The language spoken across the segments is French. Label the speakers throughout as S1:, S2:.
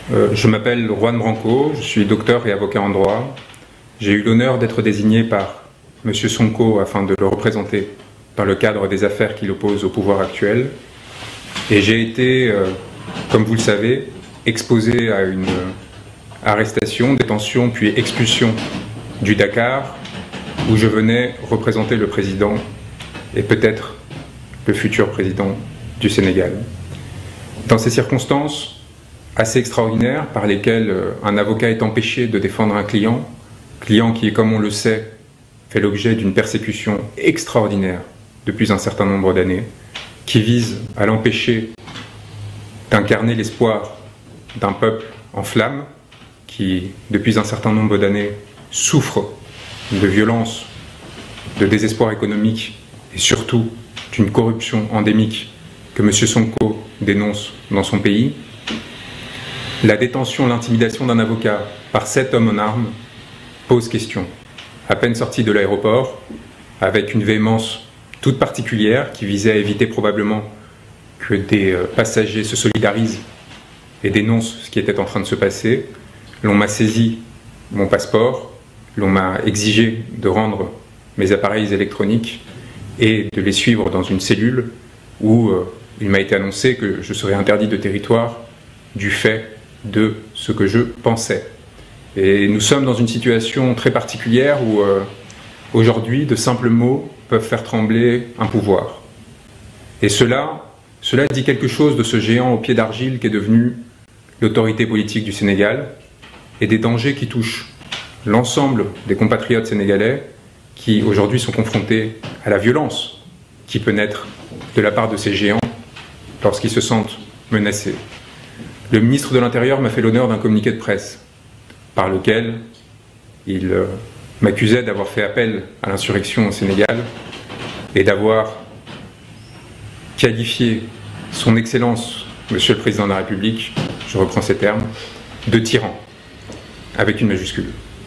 S1: Je m'appelle Juan Branco, je suis docteur et avocat en droit. J'ai eu l'honneur d'être désigné par M. Sonko afin de le représenter dans le cadre des affaires qui l'opposent au pouvoir actuel. Et j'ai été, comme vous le savez, exposé à une arrestation, détention puis expulsion du Dakar, où je venais représenter le président et peut-être le futur président du Sénégal. Dans ces circonstances assez extraordinaires par lesquelles un avocat est empêché de défendre un client qui est, comme on le sait, fait l'objet d'une persécution extraordinaire depuis un certain nombre d'années, qui vise à l'empêcher d'incarner l'espoir d'un peuple en flammes, qui, depuis un certain nombre d'années, souffre de violence, de désespoir économique et surtout d'une corruption endémique que M. Sonko dénonce dans son pays. La détention, l'intimidation d'un avocat par 7 hommes en armes pose question. À peine sorti de l'aéroport, avec une véhémence toute particulière qui visait à éviter probablement que des passagers se solidarisent et dénoncent ce qui était en train de se passer, l'on m'a saisi mon passeport, l'on m'a exigé de rendre mes appareils électroniques et de les suivre dans une cellule où il m'a été annoncé que je serais interdit de territoire du fait de ce que je pensais. Et nous sommes dans une situation très particulière où aujourd'hui de simples mots peuvent faire trembler un pouvoir. Et cela dit quelque chose de ce géant au pied d'argile qu'est devenu l'autorité politique du Sénégal et des dangers qui touchent l'ensemble des compatriotes sénégalais qui aujourd'hui sont confrontés à la violence qui peut naître de la part de ces géants lorsqu'ils se sentent menacés. Le ministre de l'Intérieur m'a fait l'honneur d'un communiqué de presse par lequel il m'accusait d'avoir fait appel à l'insurrection au Sénégal et d'avoir qualifié son Excellence, Monsieur le Président de la République, je reprends ces termes, de tyran, avec une majuscule.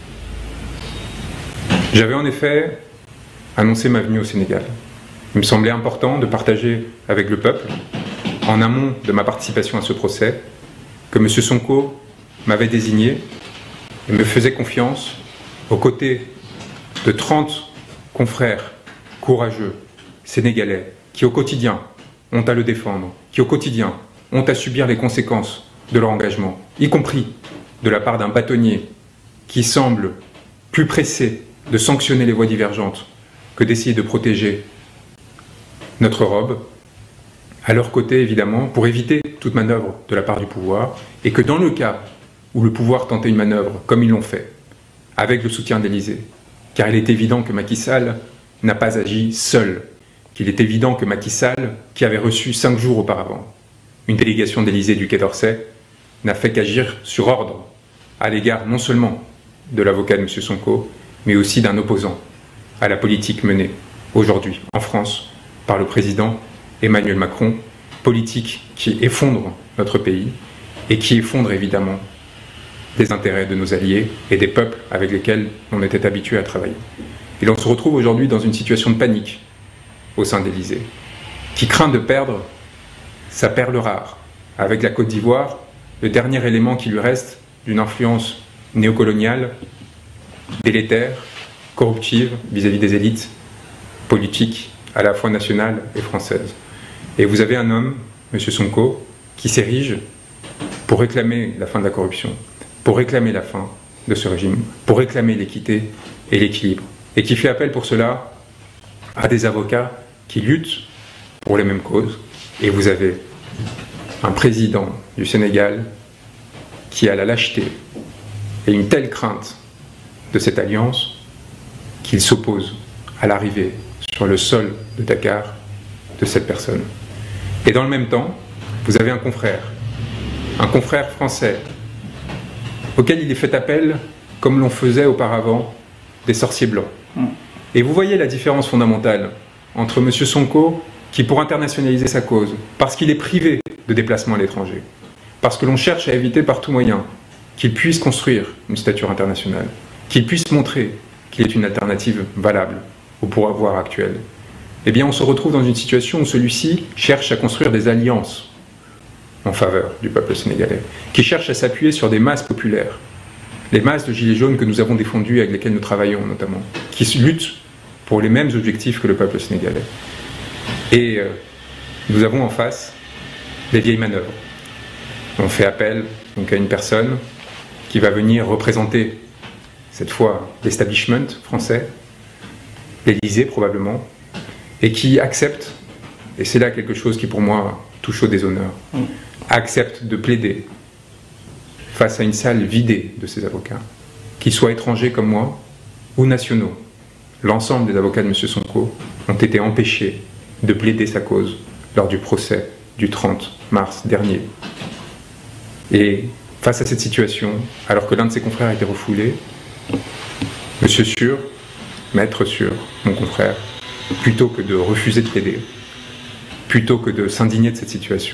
S1: J'avais en effet annoncé ma venue au Sénégal. Il me semblait important de partager avec le peuple, en amont de ma participation à ce procès, que M. Sonko m'avait désigné et me faisait confiance aux côtés de 30 confrères courageux sénégalais qui au quotidien ont à le défendre, qui au quotidien ont à subir les conséquences de leur engagement, y compris de la part d'un bâtonnier qui semble plus pressé de sanctionner les voies divergentes que d'essayer de protéger notre robe, à leur côté évidemment, pour éviter toute manœuvre de la part du pouvoir, et que dans le cas où le pouvoir tentait une manœuvre, comme ils l'ont fait, avec le soutien d'Élysée, car il est évident que Macky Sall n'a pas agi seul, qu'il est évident que Macky Sall, qui avait reçu 5 jours auparavant une délégation d'Élysée du Quai d'Orsay, n'a fait qu'agir sur ordre à l'égard non seulement de l'avocat de M. Sonko, mais aussi d'un opposant à la politique menée aujourd'hui en France par le président Emmanuel Macron, politique qui effondre notre pays et qui effondre évidemment les intérêts de nos alliés et des peuples avec lesquels on était habitué à travailler. Et l'on se retrouve aujourd'hui dans une situation de panique au sein d'Élysée, qui craint de perdre sa perle rare, avec la Côte d'Ivoire, le dernier élément qui lui reste d'une influence néocoloniale, délétère, corruptive vis-à-vis des élites politiques à la fois nationales et françaises. Et vous avez un homme, M. Sonko, qui s'érige pour réclamer la fin de la corruption, pour réclamer la fin de ce régime, pour réclamer l'équité et l'équilibre, et qui fait appel pour cela à des avocats qui luttent pour les mêmes causes. Et vous avez un président du Sénégal qui a la lâcheté et une telle crainte de cette alliance qu'il s'oppose à l'arrivée sur le sol de Dakar de cette personne. Et dans le même temps, vous avez un confrère français auquel il est fait appel comme l'on faisait auparavant des sorciers blancs. Et vous voyez la différence fondamentale entre M. Sonko, qui pour internationaliser sa cause, parce qu'il est privé de déplacement à l'étranger, parce que l'on cherche à éviter par tout moyen qu'il puisse construire une stature internationale, qu'il puisse montrer qu'il est une alternative valable au pouvoir actuel, eh bien on se retrouve dans une situation où celui-ci cherche à construire des alliances en faveur du peuple sénégalais, qui cherche à s'appuyer sur des masses populaires, les masses de gilets jaunes que nous avons défendues, avec lesquelles nous travaillons notamment, qui luttent pour les mêmes objectifs que le peuple sénégalais. Et nous avons en face des vieilles manœuvres. On fait appel donc à une personne qui va venir représenter, cette fois, l'establishment français, l'Élysée probablement, et qui accepte, et c'est là quelque chose qui pour moi touche au déshonneur, accepte de plaider face à une salle vidée de ses avocats, qu'ils soient étrangers comme moi ou nationaux. L'ensemble des avocats de M. Sonko ont été empêchés de plaider sa cause lors du procès du 30 mars dernier. Et face à cette situation, alors que l'un de ses confrères a été refoulé, M. Sûr, Maître Sûr, mon confrère, plutôt que de refuser de plaider, plutôt que de s'indigner de cette situation,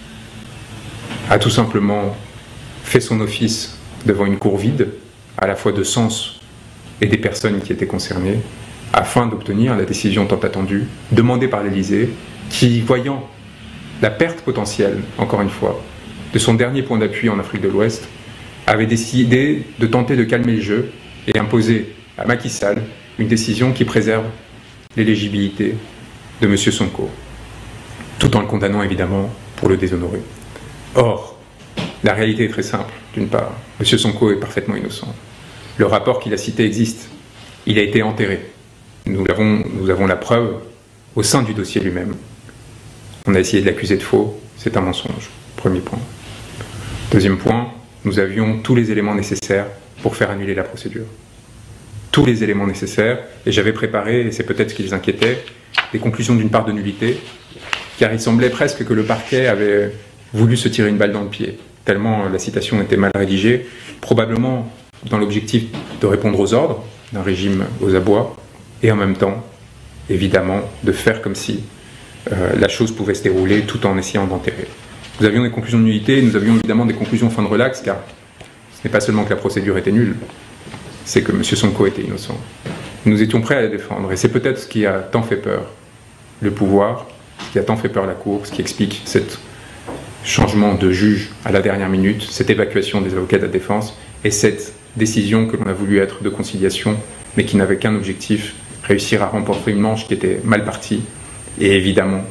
S1: a tout simplement fait son office devant une cour vide, à la fois de Sens et des personnes qui étaient concernées, afin d'obtenir la décision tant attendue, demandée par l'Élysée, qui, voyant la perte potentielle, encore une fois, de son dernier point d'appui en Afrique de l'Ouest, avait décidé de tenter de calmer le jeu et imposer à Macky Sall une décision qui préserve l'éligibilité de M. Sonko, tout en le condamnant évidemment pour le déshonorer. Or, la réalité est très simple. D'une part, M. Sonko est parfaitement innocent. Le rapport qu'il a cité existe. Il a été enterré. Nous avons la preuve au sein du dossier lui-même. On a essayé de l'accuser de faux. C'est un mensonge. Premier point. Deuxième point, nous avions tous les éléments nécessaires pour faire annuler la procédure. Tous les éléments nécessaires. Et j'avais préparé, et c'est peut-être ce qui les inquiétait, des conclusions d'une part de nullité, car il semblait presque que le parquet avait voulu se tirer une balle dans le pied, tellement la citation était mal rédigée, probablement dans l'objectif de répondre aux ordres d'un régime aux abois, et en même temps, évidemment, de faire comme si la chose pouvait se dérouler tout en essayant d'enterrer. Nous avions des conclusions de nullité, nous avions évidemment des conclusions fin de relax, car ce n'est pas seulement que la procédure était nulle, c'est que M. Sonko était innocent. Nous étions prêts à la défendre, et c'est peut-être ce qui a tant fait peur le pouvoir, ce qui a tant fait peur la Cour, ce qui explique cet changement de juge à la dernière minute, cette évacuation des avocats de la défense, et cette décision que l'on a voulu être de conciliation, mais qui n'avait qu'un objectif, réussir à remporter une manche qui était mal partie, et évidemment,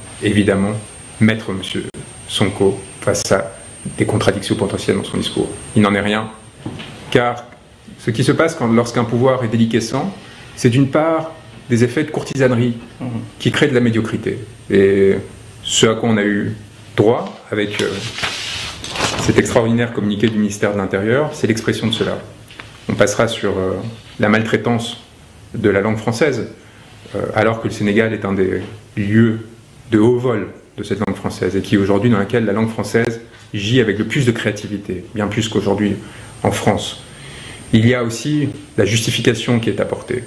S1: mettre M. Sonko face à des contradictions potentielles dans son discours. Il n'en est rien, car ce qui se passe lorsqu'un pouvoir est déliquescent, c'est d'une part des effets de courtisanerie qui créent de la médiocrité. Et ce à quoi on a eu droit avec cet extraordinaire communiqué du ministère de l'Intérieur, c'est l'expression de cela. On passera sur la maltraitance de la langue française, alors que le Sénégal est un des lieux de haut vol de cette langue française, et qui aujourd'hui dans laquelle la langue française gît avec le plus de créativité, bien plus qu'aujourd'hui en France. Il y a aussi la justification qui est apportée.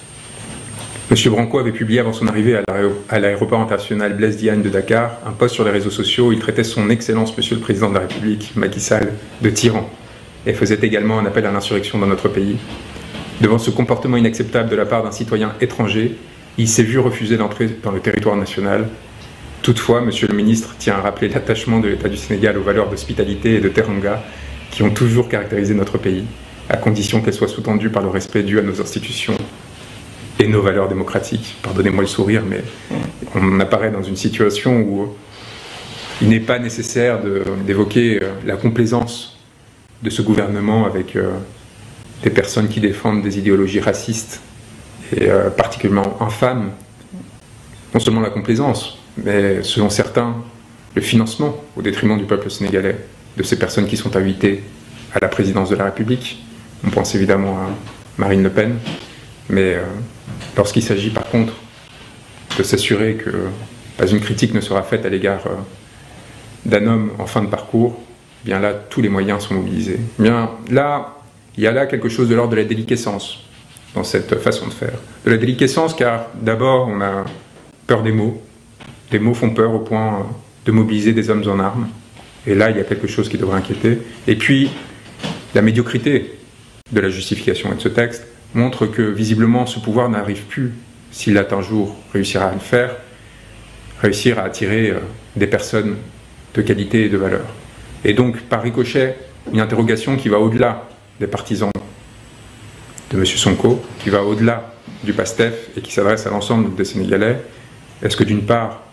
S1: M. Branco avait publié avant son arrivée à l'aéroport international Blaise Diagne de Dakar un post sur les réseaux sociaux où il traitait son Excellence Monsieur le Président de la République, Macky Sall, de tyran, et faisait également un appel à l'insurrection dans notre pays. Devant ce comportement inacceptable de la part d'un citoyen étranger, il s'est vu refuser d'entrer dans le territoire national. Toutefois, Monsieur le Ministre tient à rappeler l'attachement de l'État du Sénégal aux valeurs d'hospitalité et de teranga qui ont toujours caractérisé notre pays, à condition qu'elles soient sous-tendues par le respect dû à nos institutions et nos valeurs démocratiques. Pardonnez-moi le sourire, mais on apparaît dans une situation où il n'est pas nécessaire d'évoquer la complaisance de ce gouvernement avec des personnes qui défendent des idéologies racistes et particulièrement infâmes. Non seulement la complaisance, mais selon certains, le financement au détriment du peuple sénégalais, de ces personnes qui sont invitées à la présidence de la République. On pense évidemment à Marine Le Pen, mais lorsqu'il s'agit par contre de s'assurer que pas une critique ne sera faite à l'égard d'un homme en fin de parcours, eh bien là, tous les moyens sont mobilisés. Eh bien là, il y a là quelque chose de l'ordre de la déliquescence dans cette façon de faire. De la déliquescence car d'abord on a peur des mots. Les mots font peur au point de mobiliser des hommes en armes. Et là, il y a quelque chose qui devrait inquiéter. Et puis, la médiocrité de la justification et de ce texte montre que visiblement ce pouvoir n'arrive plus, s'il a un jour réussira à le faire, réussir à attirer des personnes de qualité et de valeur. Et donc, par ricochet, une interrogation qui va au-delà des partisans de M. Sonko, qui va au-delà du PASTEF et qui s'adresse à l'ensemble des Sénégalais. Est-ce que d'une part,